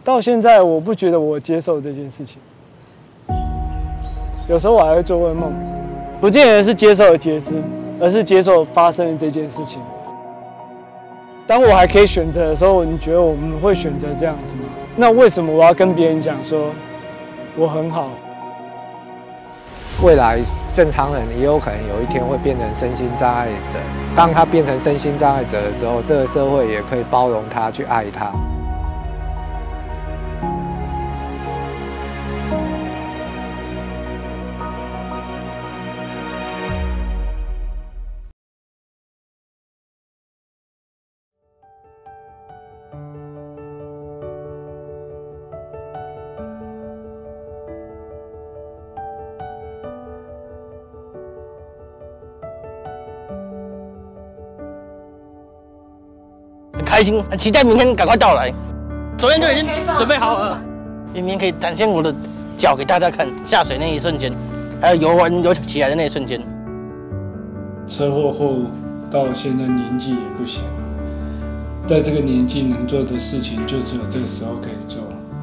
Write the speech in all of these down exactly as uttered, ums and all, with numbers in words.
到现在我不觉得我接受这件事情，有时候我还会做噩梦，不见得是接受了截肢，而是接受发生的这件事情。当我还可以选择的时候，你觉得我们会选择这样子吗？那为什么我要跟别人讲说我很好？ 未来正常人也有可能有一天会变成身心障碍者。当他变成身心障碍者的时候，这个社会也可以包容他，去爱他。 很开心，很期待明天赶快到来。昨天就已经准备好了，明天可以展现我的脚给大家看，下水那一瞬间，还有游完游起来的那一瞬间。 车祸后到现在年纪也不小了，在这个年纪能做的事情就只有这个时候可以做。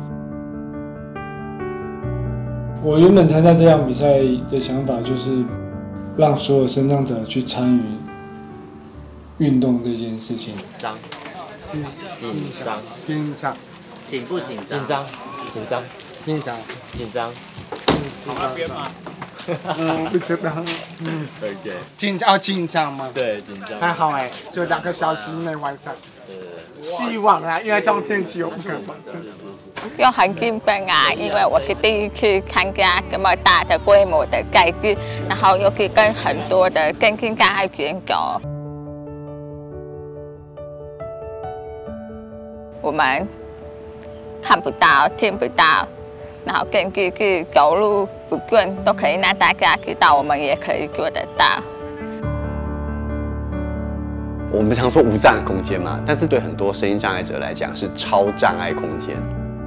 我原本参加这场比赛的想法就是让所有身障者去参与运动这件事情。 紧张，紧张， 紧张， 紧不紧张？紧张，紧张， 紧张， 紧张。 好那边吗？嗯，不知道。嗯 ，OK。 紧张哦，紧张吗？ 对，紧张。 还好哎，就两个小时内完赛。 对。 希望啊，因为这种天气我不敢保证。 又很兴奋啊，因为我是第一次参加这么大的规模的赛事，然后又是跟很多的身心障碍选手。我们看不到、听不到，然后甚至是走路不顺，都可以让大家知道，我们也可以做得到。 我们常说无障碍空间嘛，但是对很多身心障碍者来讲是超障碍空间。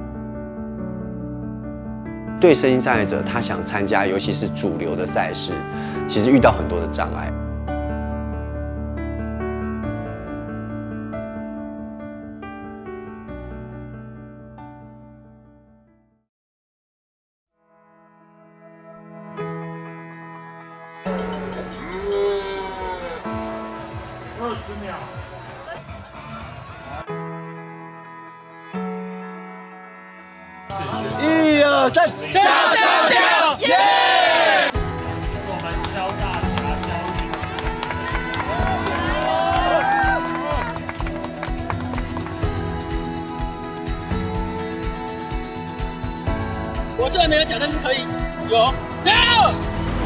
对身心障碍者，他想参加，尤其是主流的赛事，其实遇到很多的障碍。 二十秒。 一二三，加加加！耶！ 我们肖大侠肖宇。 我虽然没有脚，但是可以有。加油！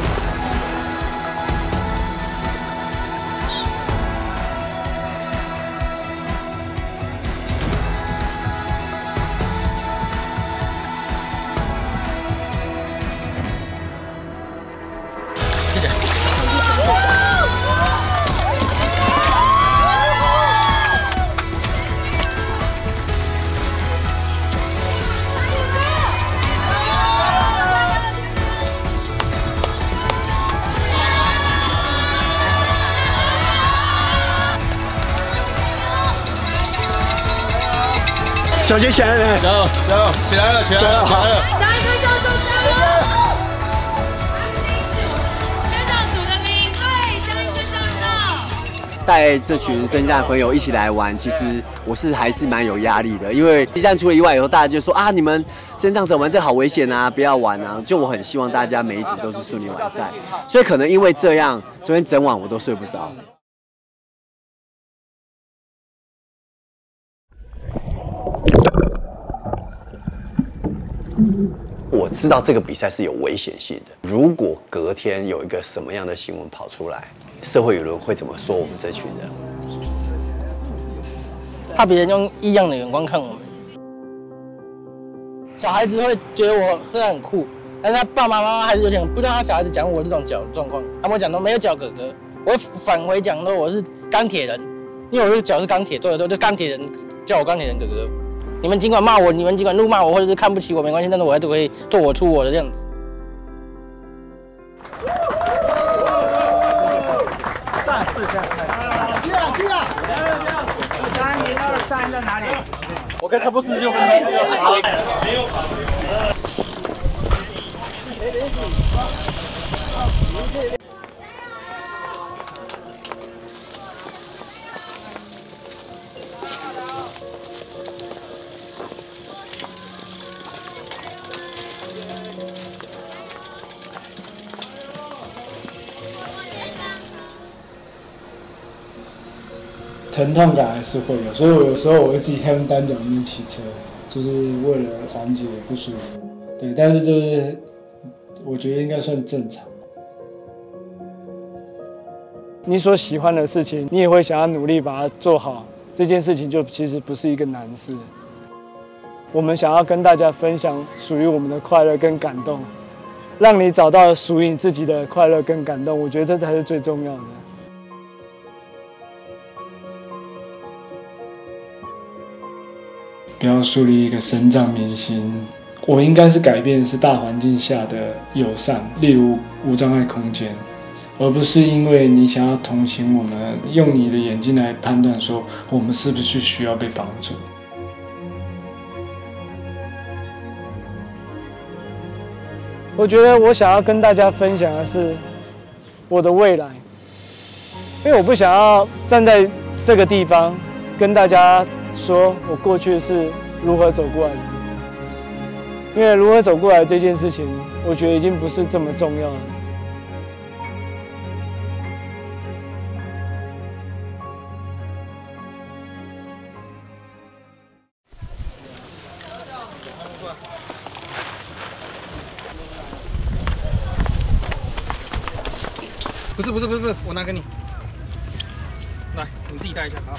小杰起来了， 加油加油，起来了起来了起来了！ 下一个叫做加油！先导组的领队，下一个教授。 带这群身心障碍朋友一起来玩，其实我是还是蛮有压力的，因为一旦出了意外以后，大家就说啊，你们身心障者玩这好危险啊，不要玩啊！就我很希望大家每一组都是顺利完赛，所以可能因为这样，昨天整晚我都睡不着。我知道这个比赛是有危险性的，如果隔天有一个什么样的新闻跑出来，社会舆论会怎么说我们这群人？ 怕别人用异样的眼光看我们。小孩子会觉得我真的很酷，但是他爸爸妈妈还是有点不知道他小孩子讲我这种脚状况，他们会讲都没有脚哥哥，我会返回讲说我是钢铁人，因为我这个脚是钢铁做的，都是钢铁人叫我钢铁人哥哥。你们尽管骂我，你们尽管怒骂我，或者是看不起我，没关系，但是我还是可以做我出我的这样子。 三四这样，进啊进啊！三零二三在哪里？ 我看差不多四十六分钟。好，没有跑。 疼痛感还是会有，所以我有时候我会自己在用单脚面骑车，就是为了缓解不舒服。对，但是这是我觉得应该算正常。你所喜欢的事情，你也会想要努力把它做好，这件事情就其实不是一个难事。我们想要跟大家分享属于我们的快乐跟感动，让你找到属于你自己的快乐跟感动，我觉得这才是最重要的。不要树立一个身障明星，我应该是改变的是大环境下的友善，例如无障碍空间，而不是因为你想要同情我们，用你的眼睛来判断说我们是不是需要被帮助。我觉得我想要跟大家分享的是我的未来，因为我不想要站在这个地方跟大家说我过去是如何走过来的，因为如何走过来这件事情，我觉得已经不是这么重要了。 不是不是不是不是，我拿给你，来你自己带一下啊。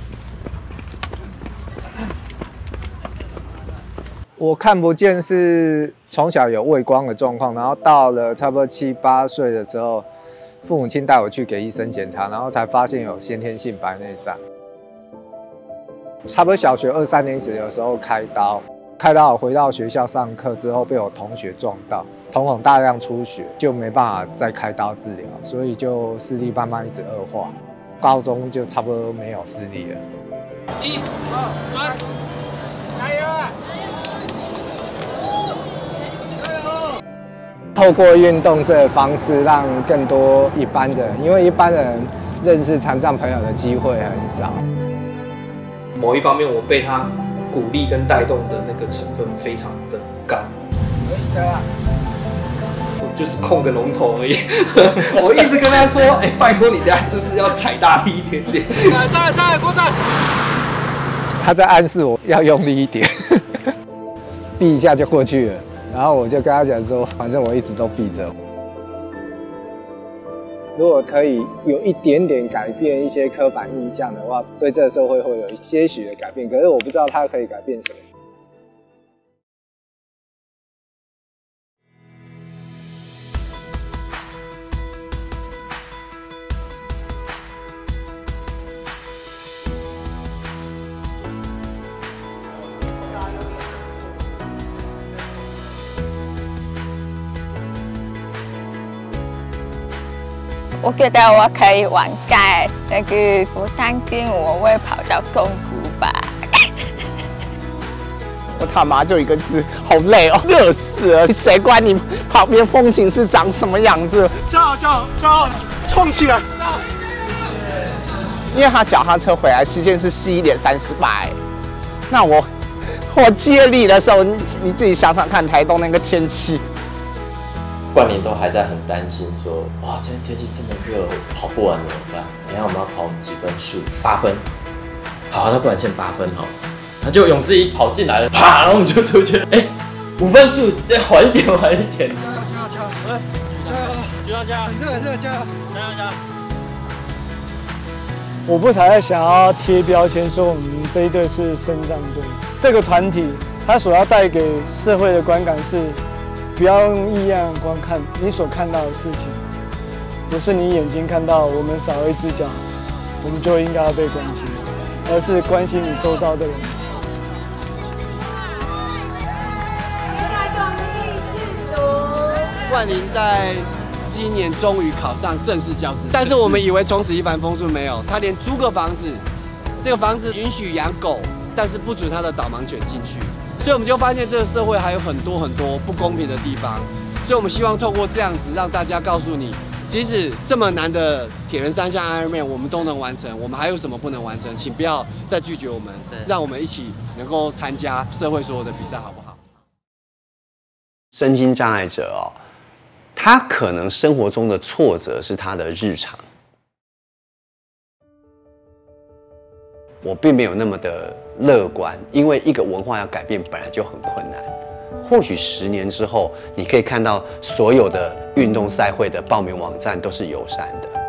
我看不见是从小有畏光的状况，然后到了差不多七八岁的时候，父母亲带我去给医生检查，然后才发现有先天性白内障。差不多小学二三年级的时候开刀，开刀我回到学校上课之后被我同学撞到，瞳孔大量出血，就没办法再开刀治疗，所以就视力慢慢一直恶化。高中就差不多没有视力了。 一、二、三，加油啊！ 透过运动这个方式，让更多一般的人，因为一般人认识残障朋友的机会很少。 某一方面，我被他鼓励跟带动的那个成分非常的高。可以的。我就是控个龙头而已。我一直跟他说：“哎、欸，拜托你等下就是要踩大力一点点。” 站站过站。 他在暗示我要用力一点，避一下就过去了。然后我就跟他讲说，反正我一直都闭着。如果可以有一点点改变一些刻板印象的话，对这个社会会有一些许的改变。可是我不知道它可以改变什么。 我觉得我可以挽盖，那个我担心我会跑到公谷吧。 我他妈就一个字，好累哦，热死了！谁管你旁边风景是长什么样子？ 加油加油加油，冲起来！ 因为他脚踏车回来时间是十一点三十八，那我我接力的时候，你你自己想想看，台东那个天气。 冠霖都还在很担心说，哇，今天天气这么热，跑不完怎么办？等一下我们要跑几分数？八分。好，那不然先八分好了。他就勇志一跑进来了，啪，然后我们就出去，哎、欸，五分数，再缓一点，缓一点。加油加油加油！ 加油加油！很热很热，加油加油加油！ 我不才想要贴标签说我们这一队是身障队，这个团体它所要带给社会的观感是。不要用异样眼光看你所看到的事情，不是你眼睛看到我们少了一只脚，我们就应该要被关心，而是关心你周遭的人。 接下来是我们第四组。 冠霖在今年终于考上正式教师，但是我们以为从此一帆风顺，没有，他连租个房子，这个房子允许养狗， 但是不准他的导盲犬进去。所以我们就发现这个社会还有很多很多不公平的地方。所以我们希望透过这样子，让大家告诉你，即使这么难的铁人三项 Ironman 我们都能完成，我们还有什么不能完成？请不要再拒绝我们，让我们一起能够参加社会所有的比赛，好不好？ 身心障碍者哦，他可能生活中的挫折是他的日常。我并没有那么的乐观，因为一个文化要改变本来就很困难。或许十年之后，你可以看到所有的运动赛会的报名网站都是友善的。